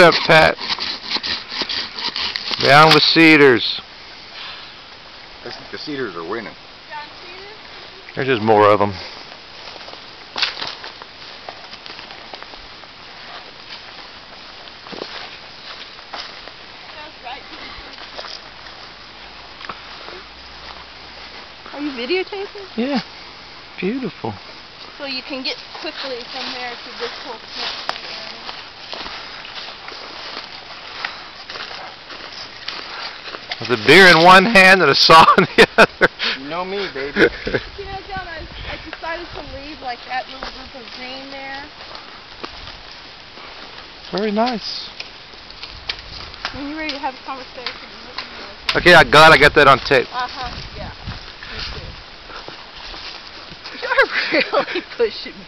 up, Pat. Down with Cedars. I think the Cedars are winning. There's just more of them. Are you videotaping? Yeah. Beautiful. So you can get quickly from there to this whole campsite area. With a deer in one hand and a saw in the other. You know me, baby. You know, John, I decided to leave like that little group of green there. Very nice. When you're ready to have a conversation. Okay, I got that on tape. Yeah. Me too. You're really pushing me.